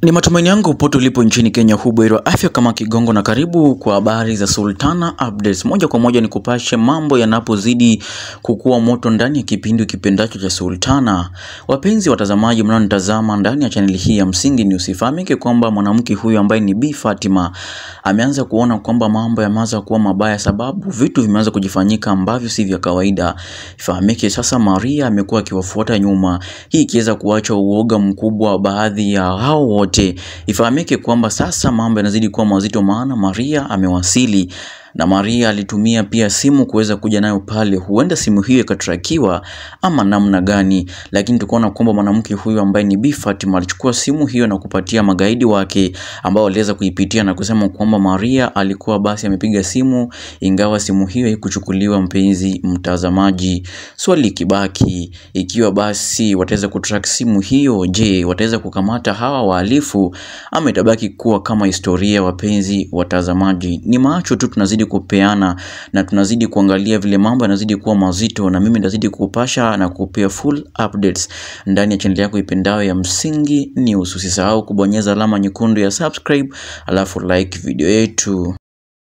Ni matumaini yangu pote ulipo nchini Kenya hubuheri wa afya kama kigongo, na karibu kwa habari za Sultana Updates. Moja kwa moja ni kupashe mambo yanapozidi kukua moto ndani ya kipindi kipendacho cha Sultana. Wapenzi watazamaji mnaonitazama ndani ya channel hii ya Msingi News, ifahamike kwamba mwanamke huyu ambaye ni Bi Fatima ameanza kuona kwamba mambo yameanza kuwa mabaya, sababu vitu vimeanza kujifanyika ambavyo si vya kawaida. Ifahamike sasa Maria amekuwa akiwafuata nyuma, hii ikiweza kuacha uoga mkubwa baadhi ya hao wote. Ifahamike kwamba sasa mambo yanazidi kuwa mazito, maana Maria amewasili na Maria alitumia pia simu kuweza kuja nayo pale. Huenda simu hiyo ikatrakiwa ama namna gani, lakini tukaona kwamba mwanamke huyu ambaye ni Bi Fatima alichukua simu hiyo na kupatia magaidi wake ambao waliweza kuipitia na kusema kwamba Maria alikuwa basi amepiga simu, ingawa simu hiyo haikuchukuliwa. Mpenzi mtazamaji, swali kibaki, ikiwa basi wataweza kutrack simu hiyo, je, wataweza kukamata hawa wahalifu ama itabaki kuwa kama historia? Wapenzi watazamaji, ni macho tu tunazidi kupeana na tunazidi kuangalia vile mambo yanazidi kuwa mazito, na mimi ndazidi kupasha na kupea full updates ndani ya channel yako ipendayo ya Msingi News. Usisahau kubonyeza alama nyekundu ya subscribe alafu like video yetu.